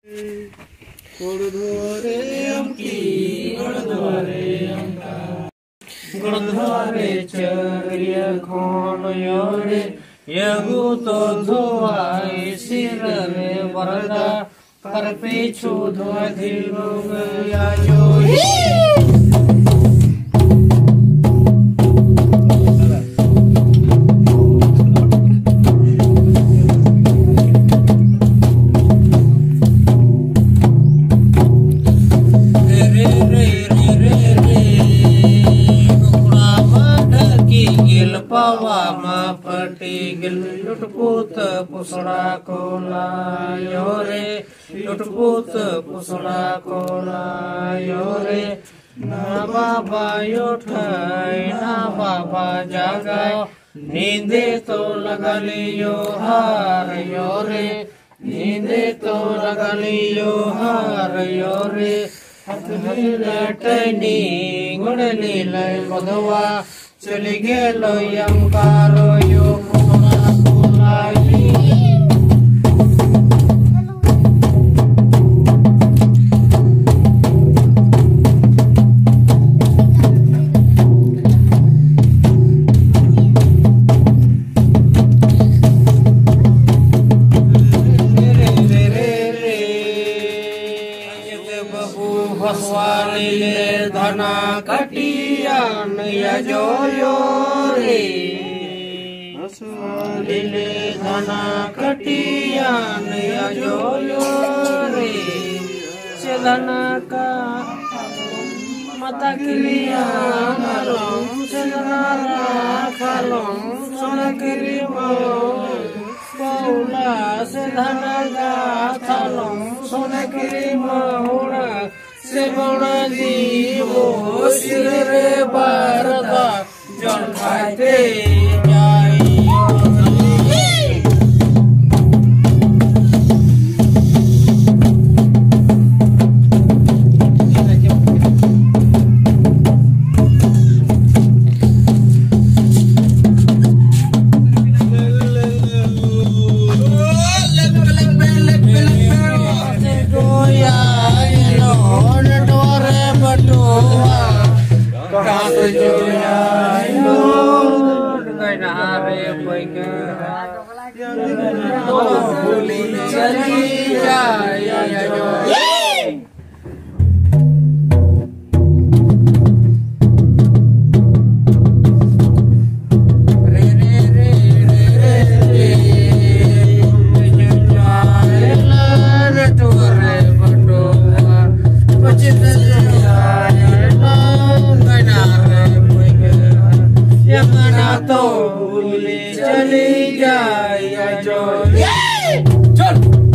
गुरुद्वारे अमकी गुरुद्वारे अमका गुरुद्वारे चर्य खोन योरे यगु तो धोआई सिर रे वरदा कर पीछू धोआ दिलो गया यो पावा मा पटी गिल लुटपुत पुसड़ा कोला योरे लुटपुत पुसड़ा कोला योरे ना बाबा योठाई ना बाबा जागा नींदे तो लगा लियो हार योरे नींदे तो लगा लियो हार योरे टनी गुड़ली लय बधवा चली गेलो यम कारो यो कोना कोलाई हसवाली ले धना कटियान यजो यो रे हसवाली ले धना कटियान यजो यो रे से धना का मता क्रिया नलों से धना खालों सोना क्रिया पौला से धना गा थालों सोना क्रिया होना से बड़ा दीवो सिर रे बारदा जन खाते जाई चली जाए जो चल